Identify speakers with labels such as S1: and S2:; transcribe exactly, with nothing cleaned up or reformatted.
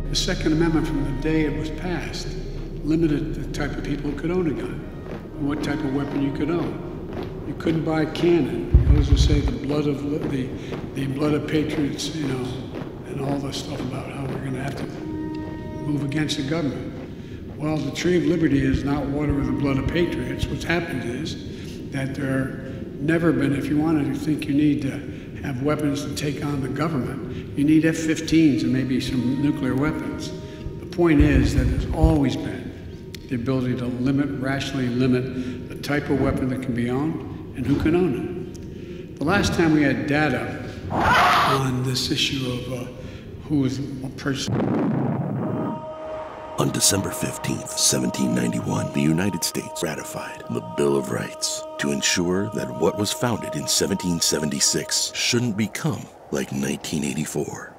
S1: The Second Amendment from the day it was passed limited the type of people who could own a gun and what type of weapon you could own. You couldn't buy a cannon. Those who say the blood of the, the blood of patriots, you know, and all this stuff about how we're going to have to move against the government. Well, the tree of liberty is not water with the blood of patriots. What's happened is that there are never been, if you wanted to think you need to have weapons to take on the government, you need F fifteens and maybe some nuclear weapons. The point is that there's always been the ability to limit, rationally limit the type of weapon that can be owned and who can own it. The last time we had data on this issue of uh, who is a person.
S2: On December fifteenth, seventeen ninety-one, the United States ratified the Bill of Rights to ensure that what was founded in seventeen seventy-six shouldn't become like nineteen eighty-four.